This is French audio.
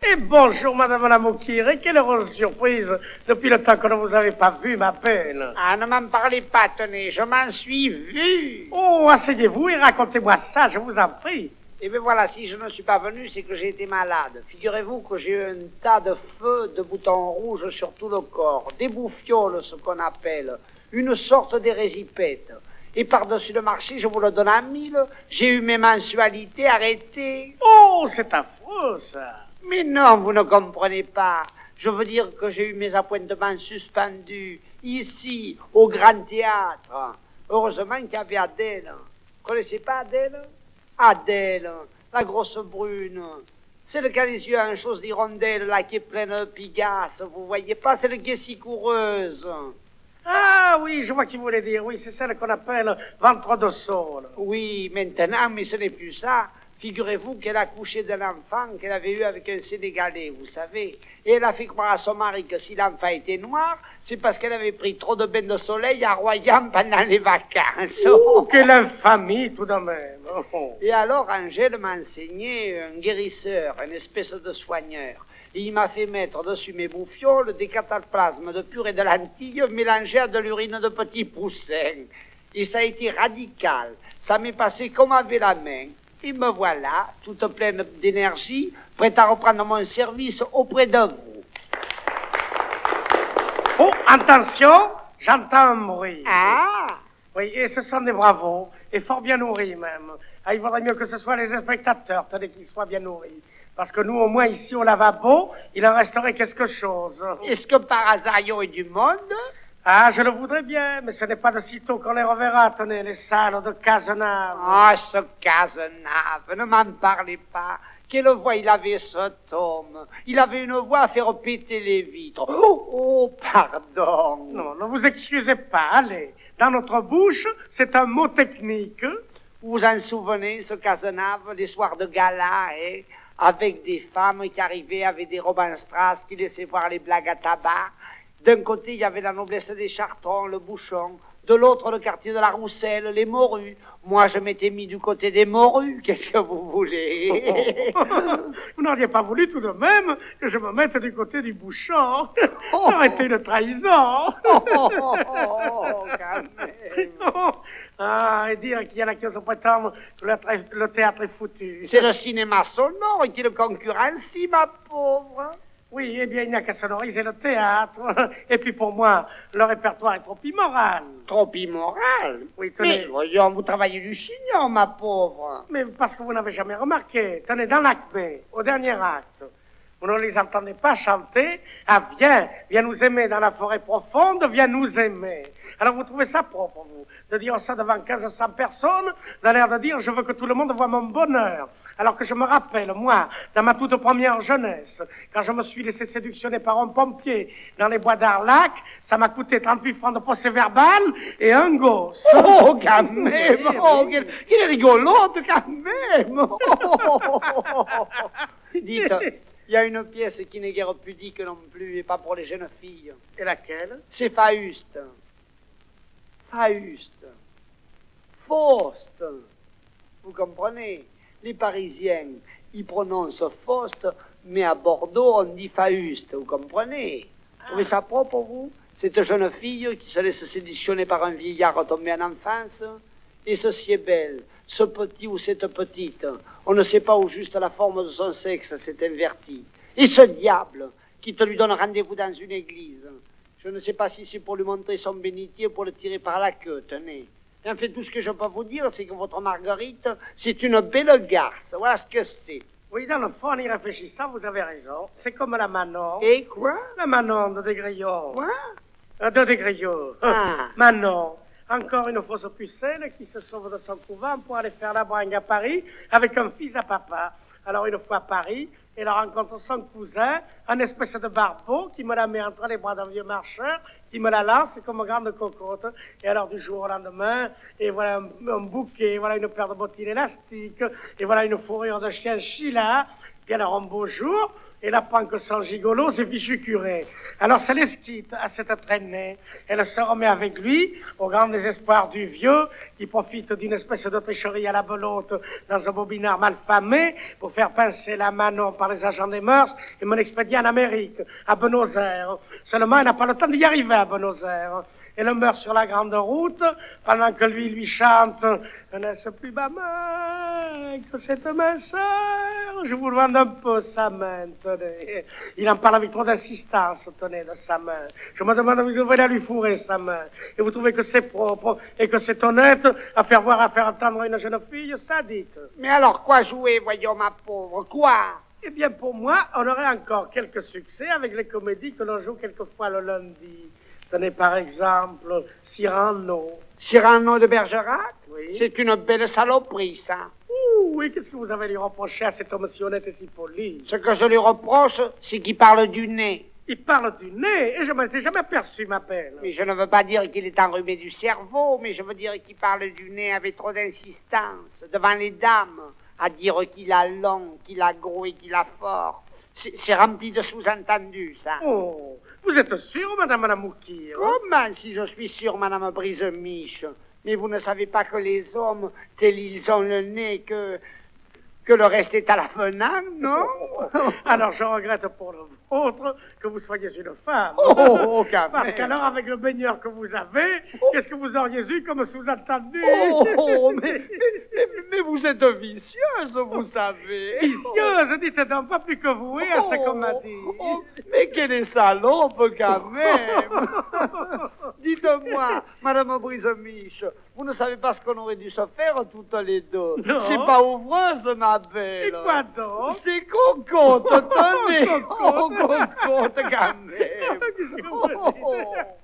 Et bonjour, madame la Moukire, quelle heureuse surprise depuis le temps que ne vous avez pas vu, ma belle. Ah, ne m'en parlez pas, tenez, je m'en suis vu. Oh, asseyez-vous et racontez-moi ça, je vous en prie. Et bien voilà, si je ne suis pas venu, c'est que j'ai été malade. Figurez-vous que j'ai eu un tas de feux, de boutons rouges sur tout le corps, des bouffioles, ce qu'on appelle, une sorte d'érésipète. Et par-dessus le marché, je vous le donne à 1000, j'ai eu mes mensualités arrêtées. Oh, c'est affreux, ça. Mais non, vous ne comprenez pas. Je veux dire que j'ai eu mes appointements suspendus, ici, au Grand Théâtre. Heureusement qu'il y avait Adèle. Vous connaissez pas Adèle? Adèle, la grosse brune. Celle qui a les yeux en chose d'hirondelle, là, qui est pleine de pigasses. Vous voyez pas, celle qui est si coureuse. Ah oui, je vois qui vous voulez dire. Oui, c'est celle qu'on appelle ventre de saule. Oui, maintenant, mais ce n'est plus ça. Figurez-vous qu'elle a couché d'un enfant qu'elle avait eu avec un Sénégalais, vous savez. Et elle a fait croire à son mari que si l'enfant était noir, c'est parce qu'elle avait pris trop de bains de soleil à Royan pendant les vacances. Oh, quelle infamie, tout de même. Oh. Et alors, Angèle m'a enseigné un guérisseur, une espèce de soigneur. Et il m'a fait mettre dessus mes bouffioles des cataplasmes de purée de lentilles mélangés à de l'urine de petits poussins. Et ça a été radical. Ça m'est passé comme avec la main. Et me voilà, toute pleine d'énergie, prête à reprendre mon service auprès de vous. Oh, attention, j'entends un bruit. Ah! Oui, et ce sont des bravos, et fort bien nourris même. Ah, il vaudrait mieux que ce soit les spectateurs, tenez qu'ils soient bien nourris. Parce que nous, au moins, ici, au lavabo, il en resterait quelque chose. Est-ce que par hasard, il y aurait du monde? Ah, je le voudrais bien, mais ce n'est pas de sitôt qu'on les reverra, tenez, les salles de Cazenave. Ah, ce Cazenave, ne m'en parlez pas. Quelle voix il avait, cet homme. Il avait une voix à faire péter les vitres. Oh, pardon. Non, ne vous excusez pas, allez. Dans notre bouche, c'est un mot technique. Vous vous en souvenez, ce Cazenave, les soirs de gala, hein, avec des femmes qui arrivaient avec des robes en strass, qui laissaient voir les blagues à tabac. D'un côté, il y avait la noblesse des Chartrons, le Bouchon. De l'autre, le quartier de la Rousselle, les Morues. Moi, je m'étais mis du côté des Morues. Qu'est-ce que vous voulez? Vous n'auriez pas voulu tout de même que je me mette du côté du Bouchon. Ça aurait été une trahison. Quand même. Ah, et dire qu'il y en a qui osent prétendre que le théâtre est foutu. C'est le cinéma sonore qui le concurrencie, ma pauvre. Oui, eh bien, il n'y a qu'à sonoriser le théâtre. Et puis pour moi, le répertoire est trop immoral. Trop immoral? Oui, tenez. Mais voyons, vous travaillez du chignon, ma pauvre. Mais parce que vous n'avez jamais remarqué. Tenez, dans l'acte B, au dernier acte, vous ne les entendez pas chanter. Ah, viens nous aimer dans la forêt profonde, viens nous aimer. Alors vous trouvez ça propre, vous, de dire ça devant 1500 personnes, d'un l'air de dire je veux que tout le monde voit mon bonheur. Alors que je me rappelle, moi, dans ma toute première jeunesse, quand je me suis laissé séductionner par un pompier dans les bois d'Arlac, ça m'a coûté 38 francs de procès-verbal et un gosse. Oh, quand même! Oh, quelle rigolote, quand même! Dites, il y a une pièce qui n'est guère pudique non plus, et pas pour les jeunes filles. Et laquelle? C'est Faust. Faust. Faust. Vous comprenez? Les Parisiens, ils prononcent Faust, mais à Bordeaux, on dit Faust. Vous comprenez? Vous trouvez ça propre, vous? Cette jeune fille qui se laisse séductionner par un vieillard retombé en enfance. Et ceci est belle, ce petit ou cette petite. On ne sait pas où juste la forme de son sexe s'est invertie. Et ce diable qui te lui donne rendez-vous dans une église. Je ne sais pas si c'est pour lui montrer son bénitier ou pour le tirer par la queue, tenez. En fait, tout ce que je peux vous dire, c'est que votre Marguerite, c'est une belle garce. Voilà ce que c'est. Oui, dans le fond, en y réfléchissant, vous avez raison. C'est comme la Manon. Et quoi? La Manon de Desgrillons. Quoi? De Desgrillons. Ah. Manon. Encore une fausse pucelle qui se sauve de son couvent pour aller faire la bringue à Paris avec un fils à papa. Alors, une fois à Paris, elle rencontre son cousin, un espèce de barbeau qui me la met entre les bras d'un vieux marcheur, qui me la lance comme grande cocotte. Et alors, du jour au lendemain, et voilà un bouquet, voilà une paire de bottines élastiques, et voilà une fourrure de chien Sheila, Puis alors, un beau jour, elle apprend que son gigolo, c'est fichu curé. Alors, ça les quitte à cette traînée. Elle se remet avec lui, au grand désespoir du vieux, qui profite d'une espèce de tricherie à la belote dans un bobinard mal famé pour faire pincer la Manon par les agents des mœurs et me l'expédier en Amérique, à Buenos Aires. Seulement, elle n'a pas le temps d'y arriver à Buenos Aires. Elle meurt sur la grande route, pendant que lui chante « N'est-ce plus ma main que cette main sœur ?» Je vous demande un peu sa main, tenez. Il en parle avec trop d'insistance, tenez, de sa main. Je me demande, vous devez la lui fourrer, sa main. Et vous trouvez que c'est propre et que c'est honnête à faire voir, à faire entendre une jeune fille sadique. Mais alors, quoi jouer, voyons, ma pauvre, quoi? Eh bien, pour moi, on aurait encore quelques succès avec les comédies que l'on joue quelquefois le lundi. Tenez par exemple Cyrano. Cyrano de Bergerac? Oui. C'est une belle saloperie, ça. Oui, qu'est-ce que vous avez lui reproché à cet homme si honnête et si poli? Ce que je lui reproche, c'est qu'il parle du nez. Il parle du nez, et je m'en étais jamais aperçu, ma belle. Mais je ne veux pas dire qu'il est enrhumé du cerveau, mais je veux dire qu'il parle du nez avec trop d'insistance, devant les dames, à dire qu'il a long, qu'il a gros et qu'il a fort. C'est rempli de sous-entendus, ça. Oh, vous êtes sûre, madame Lamoukir? Comment si je suis sûre, madame Brise-Miche? Mais vous ne savez pas que les hommes, tels ils ont le nez, que le reste est à la fenêtre, non? Alors je regrette pour le vôtre que vous soyez une femme. Oh, quand Parce même. qu'alors, avec le baigneur que vous avez, qu'est-ce que vous auriez eu comme sous-entendu? Oh, mais vous êtes vicieuse, vous savez. Vicieuse, dites donc pas plus que vous, à ce qu'on m'a dit. Oh, mais quelle salope, quand même. Dites-moi, madame Brise-Miche, vous ne savez pas ce qu'on aurait dû se faire toutes les deux. Non. C'est pas ouvreuse, ma belle. Et quoi donc? C'est cocotte, tenez. Oh, cocotte. Oh, cocotte, quand même. Qu'est-ce que vous dites?